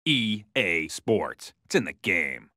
EA Sports. It's in the game.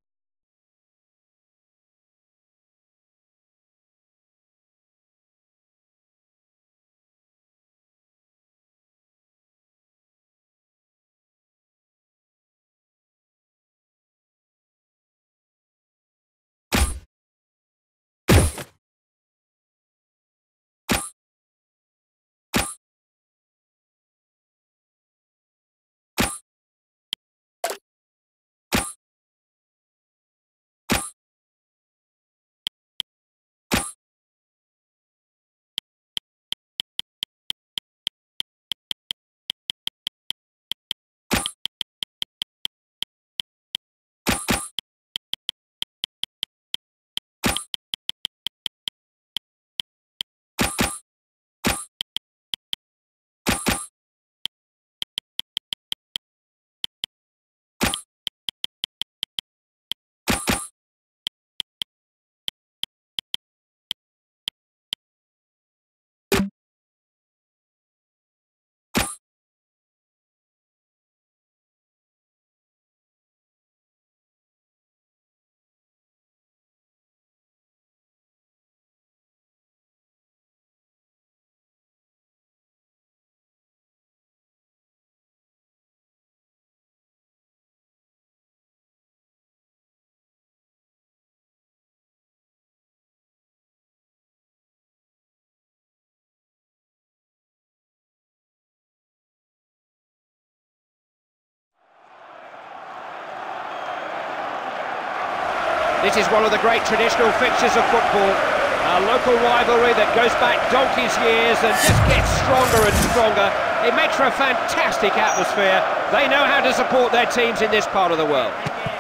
This is one of the great traditional fixtures of football, a local rivalry that goes back donkey's years and just gets stronger and stronger. It makes for a fantastic atmosphere. They know how to support their teams in this part of the world.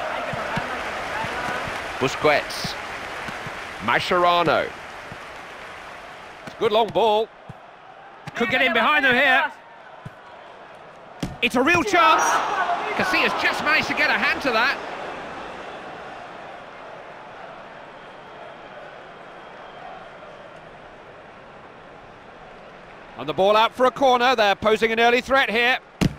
Busquets, Mascherano. Good long ball. Could get in behind them here. It's a real chance. Casillas just managed to get a hand to that. And the ball out for a corner. They're posing an early threat here.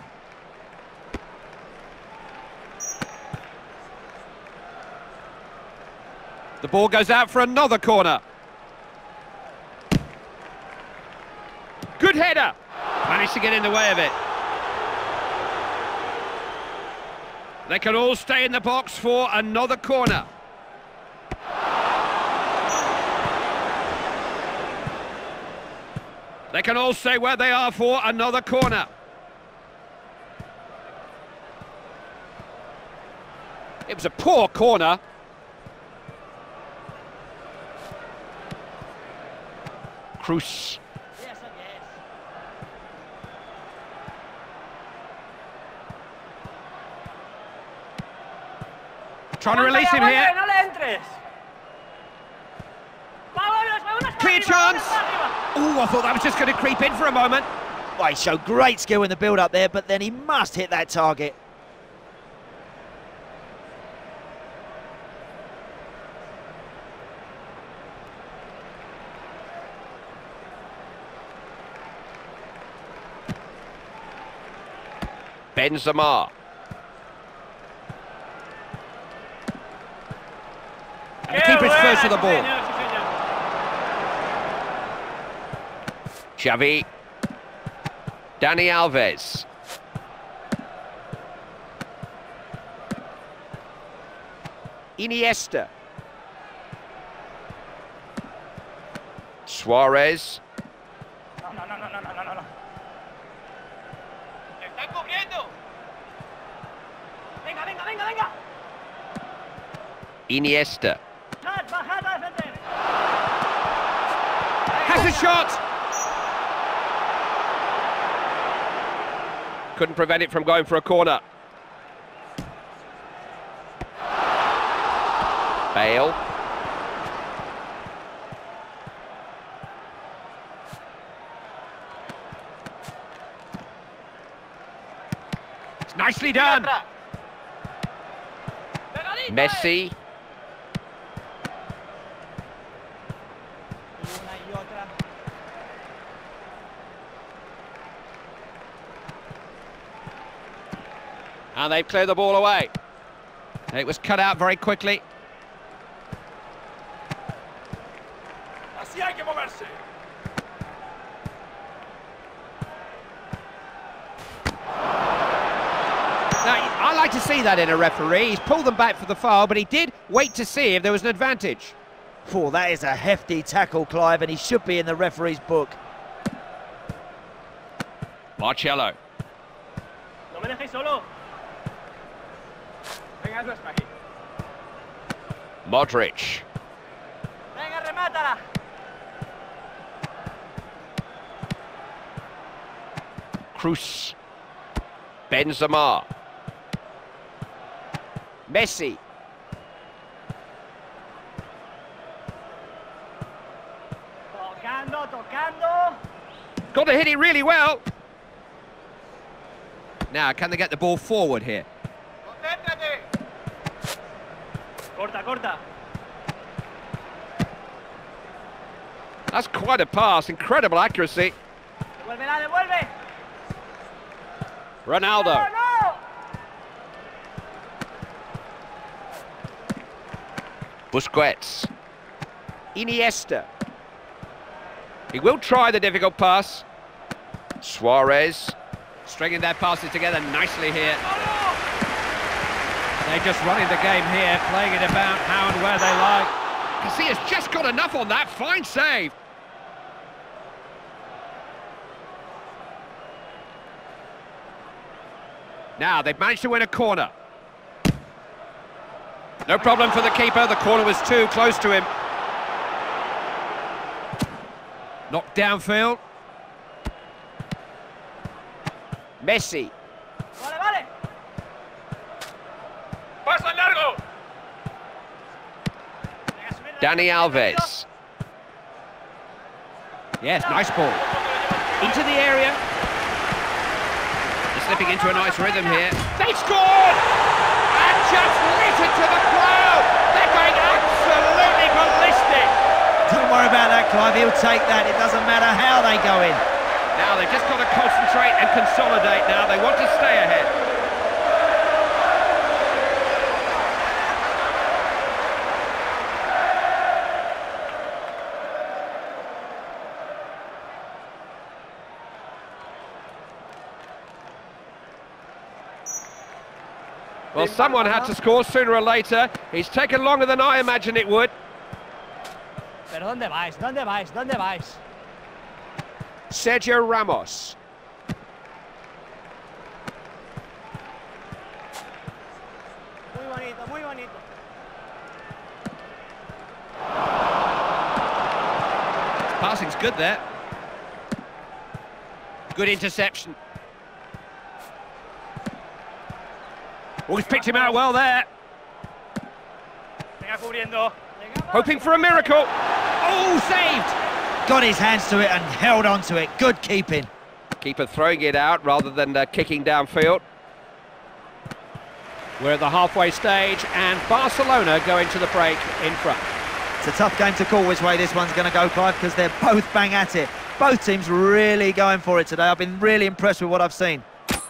The ball goes out for another corner. Good header. Managed to get in the way of it. They can all stay in the box for another corner. They can all stay where they are for another corner. It was a poor corner. Cruz. Trying to release him here. Clear chance. Oh, I thought that was just going to creep in for a moment. Well, he showed great skill in the build-up there, but then he must hit that target. Benzema. And the keeper's first to the ball. Xavi. Dani Alves. Iniesta. Suarez. No. ¡Están cubriendo! Venga. Iniesta. Has a shot! Couldn't prevent it from going for a corner. Bale. It's nicely done. Messi. And they've cleared the ball away. It was cut out very quickly. Así hay que moverse. Now, I like to see that in a referee. He's pulled them back for the foul, but he did wait to see if there was an advantage. Oh, that is a hefty tackle, Clive, and he should be in the referee's book. Marcello. No me dejéis solo. Venga, eso es aquí. Modric. Venga, remátala. Cruz. Benzema. Messi. Tocando, tocando. Got to hit it really well. Now, can they get the ball forward here? Concéntrate. Corta, corta. That's quite a pass, incredible accuracy. Devuélvela, devuelve. Ronaldo. No, no. Busquets. Iniesta. He will try the difficult pass. Suarez. Stringing their passes together nicely here. They're just running the game here, playing it about how and where they like. Casillas just got enough on that. Fine save. Now, they've managed to win a corner. No problem for the keeper. The corner was too close to him. Knocked downfield. Messi. Vale, vale. Pasa largo. Venga, subir. Dani Alves. Yes, nice ball. Into the area. They're slipping into a nice rhythm here. They scored! And just lit it to the crowd! They're going absolutely ballistic! Don't worry about that, Clive. He'll take that. It doesn't matter how they go in. Now they've just got to concentrate and consolidate now. They want to stay ahead. Well, someone had to score sooner or later. It's taken longer than I imagined it would. Pero ¿dónde vais? ¿Dónde vais? ¿Dónde vais? Sergio Ramos. Muy bonito, muy bonito. Passing's good there. Good interception. Oh, he's picked him out well there. Venga, cubriendo. Hoping for a miracle. Oh, saved! Got his hands to it and held on to it. Good keeping. Keeper throwing it out rather than kicking downfield. We're at the halfway stage and Barcelona going to the break in front. It's a tough game to call which way this one's going to go, Clive, because they're both bang at it. Both teams really going for it today. I've been really impressed with what I've seen.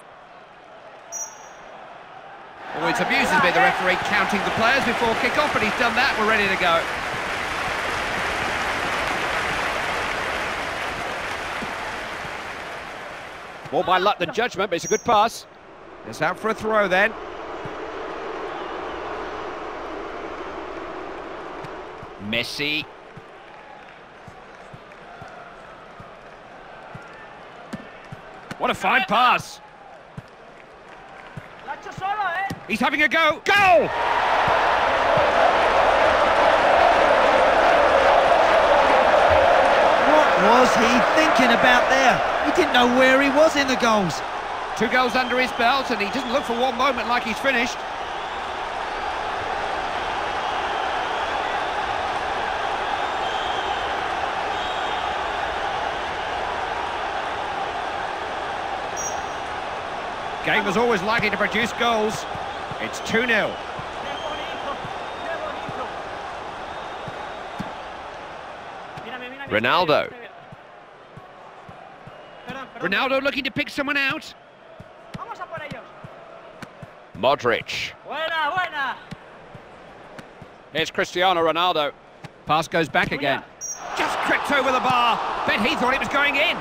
Oh, it's amuses me, the referee counting the players before kick-off, but he's done that. We're ready to go. More by luck than judgment, but it's a good pass. It's out for a throw then. Messi. What a fine pass. La ha hecho solo, ¿eh? He's having a go. Goal! What was he thinking about there? He didn't know where he was in the goals. 2 goals under his belt, and he doesn't look for one moment like he's finished. Game was always likely to produce goals. It's 2-0. Qué bonito, qué bonito. Mírame, mírame. Ronaldo. Perdón, perdón. Ronaldo looking to pick someone out. Vamos a por ellos. Modric. Buena, buena. Here's Cristiano Ronaldo. Pass goes back again. Just tripped over the bar. Bet he thought it was going in.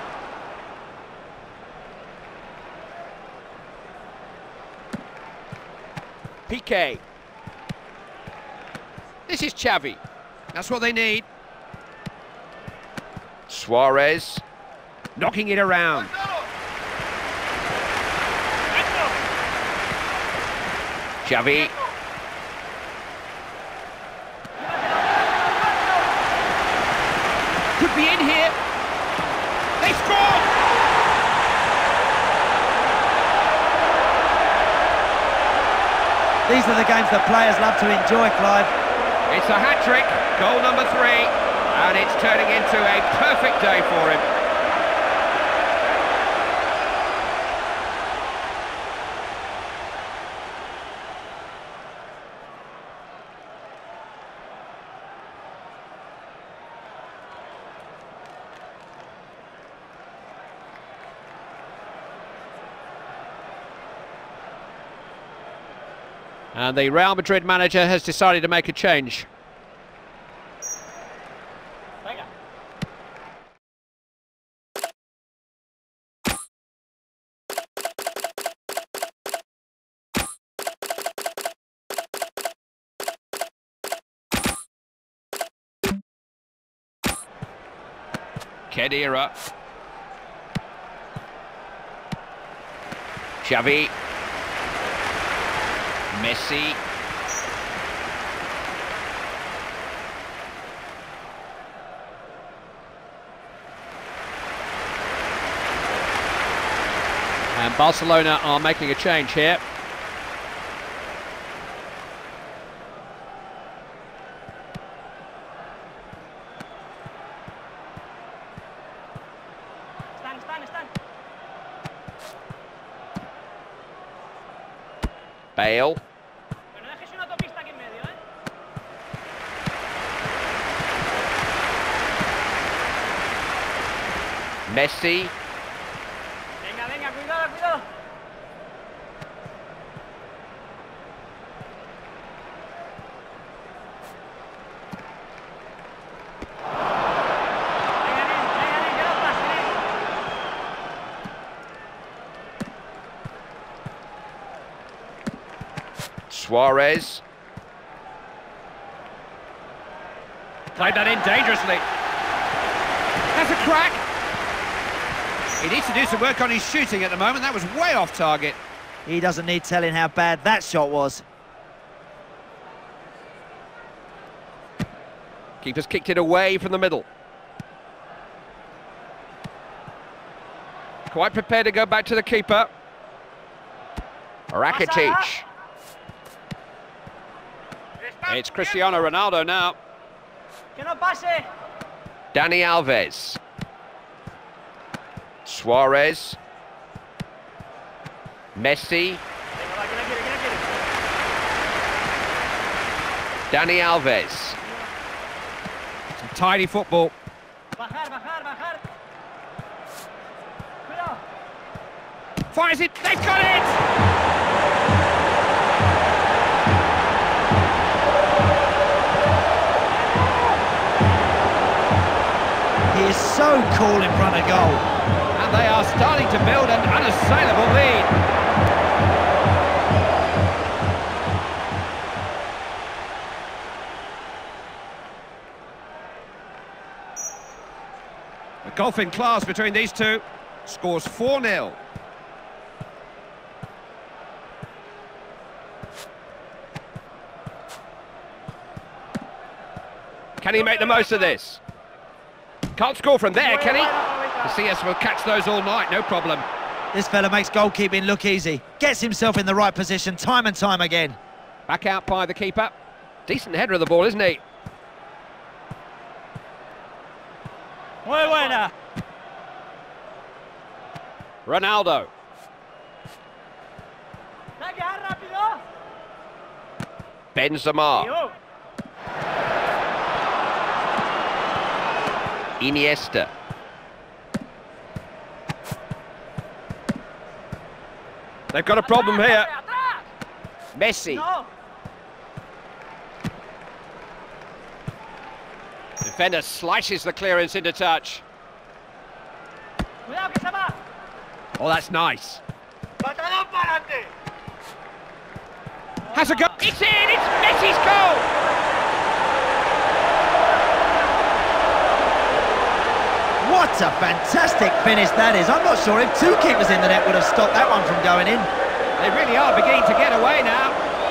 Piqué. This is Xavi. That's what they need. Suarez. Knocking it around. Xavi. Could be in here. They score! These are the games that players love to enjoy, Clive. It's a hat-trick, goal number 3, and it's turning into a perfect day for him. And the Real Madrid manager has decided to make a change. Venga. Khedira. Xavi. Messi. And Barcelona are making a change here. Están. Bale. Pero no dejes una autopista aquí en medio, ¿eh? Messi. Venga, cuidado. Venga, que no pase, Suarez. Played that in dangerously. That's a crack. He needs to do some work on his shooting at the moment. That was way off target. He doesn't need telling how bad that shot was. Keeper's kicked it away from the middle. Quite prepared to go back to the keeper. Rakitic. It's Cristiano Ronaldo now. que no pase. Dani Alves. Suarez. Messi. Venga, va, ¿quién la quiere? Dani Alves. Some tidy football. Bajar. Cuidado. Fires it. They've got it! He is so cool in front of goal. And they are starting to build an unassailable lead. A golfing class between these two. Scores 4-0. Can he make the most of this? Can't score from there, can he? The CS will catch those all night, no problem. This fella makes goalkeeping look easy. Gets himself in the right position time and time again. Back out by the keeper. Decent header of the ball, isn't he? Muy buena. Ronaldo. Saca rápido. Benzema. Tío. Iniesta. They've got a problem here. Messi. No. Defender slices the clearance into touch. Cuidado que se va. Oh, that's nice. ¡Patadón para adelante! Has a go. It's in! It's Messi's goal! What a fantastic finish that is. I'm not sure if two keepers in the net would have stopped that one from going in. They really are beginning to get away now.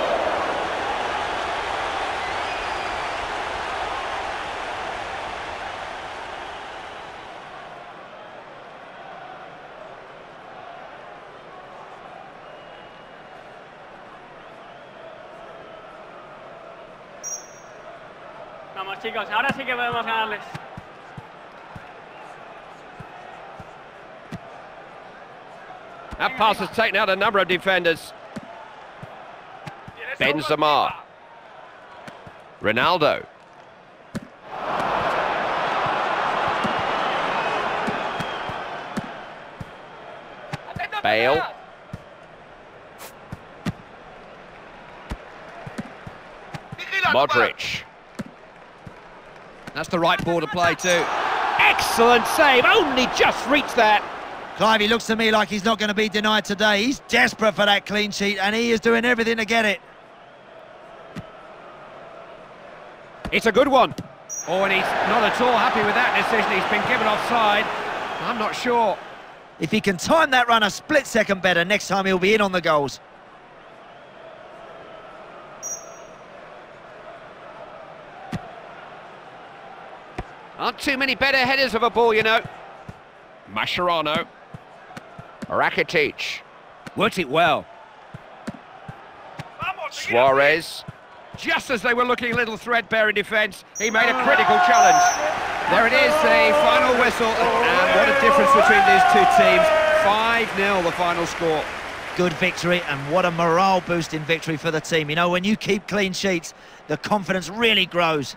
Vamos chicos, ahora sí que podemos ganarles. That pass has taken out a number of defenders. Benzema. Ronaldo. Bale. Modric. That's the right ball to play too. Excellent save, only just reached that. Clive, he looks to me like he's not going to be denied today. He's desperate for that clean sheet, and he is doing everything to get it. It's a good one. Oh, and he's not at all happy with that decision. He's been given offside. I'm not sure. If he can time that run a split second better, next time he'll be in on the goals. Aren't too many better headers of a ball, you know. Mascherano. Rakitic. Worked it well. Suarez. Just as they were looking a little threadbare in defence, he made a critical challenge. There it is, the final whistle, and what a difference between these two teams. 5-0 the final score. Good victory, and what a morale-boosting victory for the team. You know, when you keep clean sheets, the confidence really grows.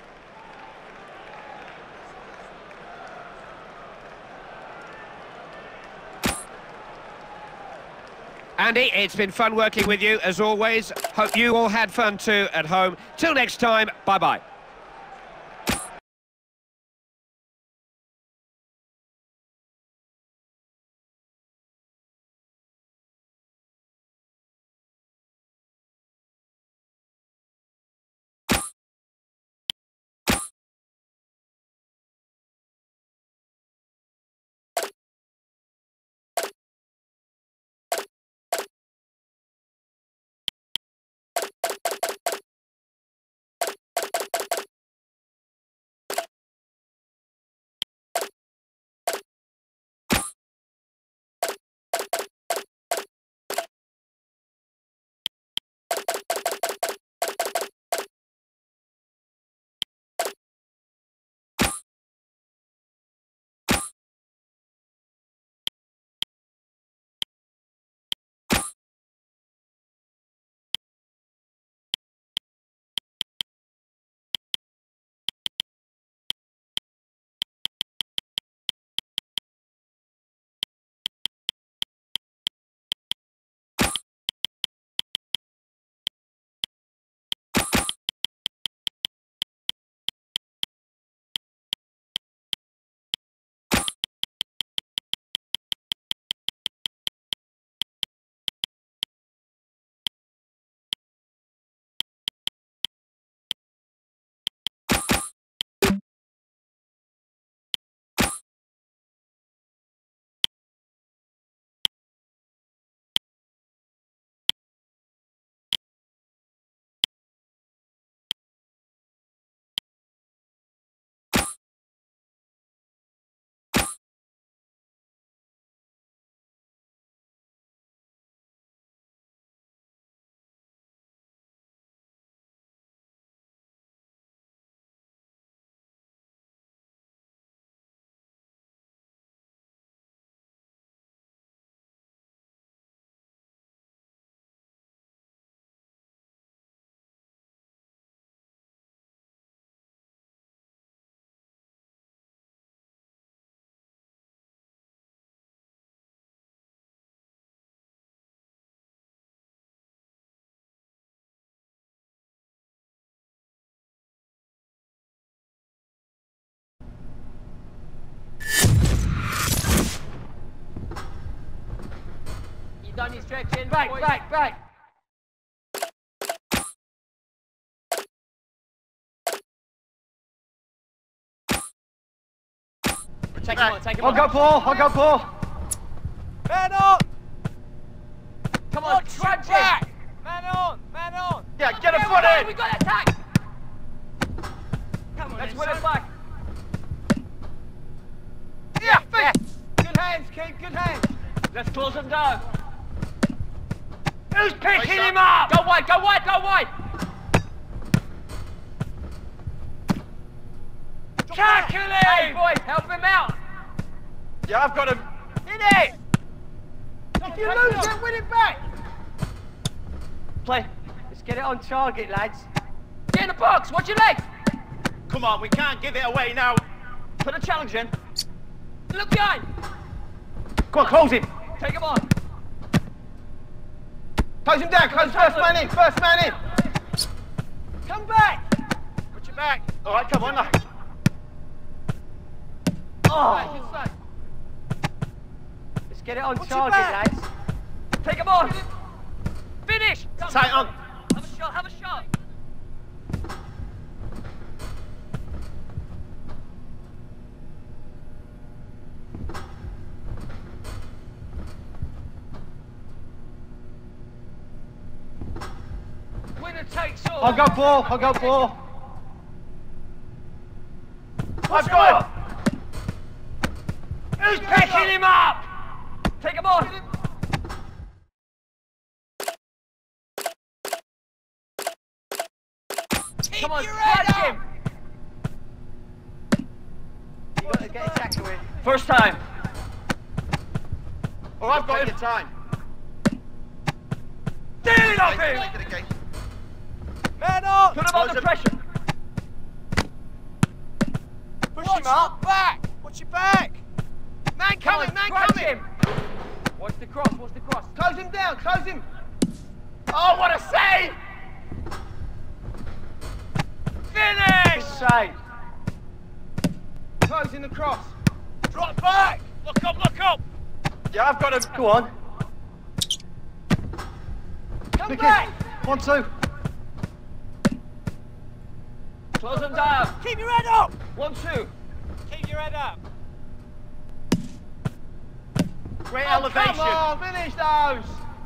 Andy, it's been fun working with you, as always. Hope you all had fun too at home. Till next time, bye-bye. done your stretching. Back, boys. back. Take him on, take him on. Hog up ball. Man on! Come on, trudge back. Man on! Yeah, get a foot in. We got attack! Come on, Let's then, win it son. back. Yeah, good hands, Keith, good hands. Let's close him down. Who's picking him up? Go wide! Tackle him! Hey, boys, help him out! Yeah, I've got him. Hit it! If you lose it, win it back. Play. Let's get it on target, lads. Get in the box, watch your leg! Come on, we can't give it away now. Put a challenge in. Look behind! Go on, close him. Take him on. Close him down, close first man in. Come back! Put your back. All right, come on now. Oh! Let's get it on target, back? lads. Take him on! Finish! Tight on. Have a shot! Winner takes all! Hog up ball. I've got him. Who's picking him up? Take him on! Come on, punch him! You got to get a tackle in. First time. Oh, I've got him. Time. Dealing off him. Man on! Put him under pressure. Push him up! Back! Watch your back! Man coming. Him. Watch the cross. Close him down, close him. Oh, what a save! Finish! Save. Closing the cross. Drop back! Look up! Yeah, I've got him. Go on. Come back! 1-2. Close him down. Keep your head up! 1-2. Keep your head up. Great elevation. Come on, finish those.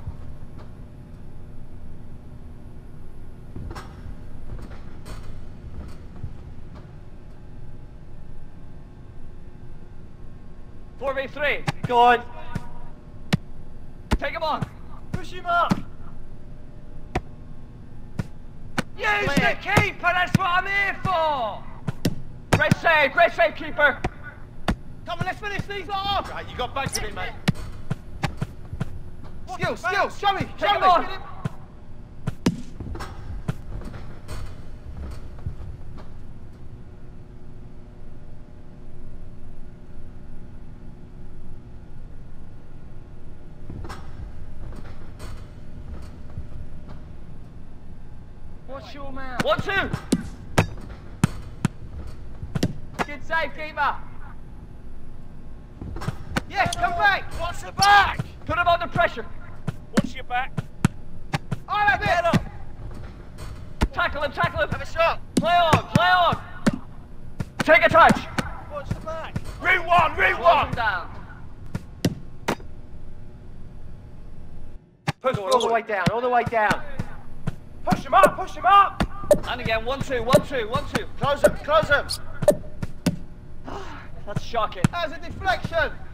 Four v 3. Go on. Take him on. Push him up. Use the keeper, that's what I'm here for! Great save, keeper! Come on, let's finish these off. Right, you got back to it, mate. Skills, show me, Take him on! What's your man? 1-2. Good save, keeper! Yes, come back. Watch the back. Put him under pressure! Watch your back. All right, get up. Tackle him! Have a shot. Play on! Take a touch! Watch the back. Route one. Close him down. Push all the way down. Push him up. And again, 1-2. Close him. That's shocking. That's a deflection.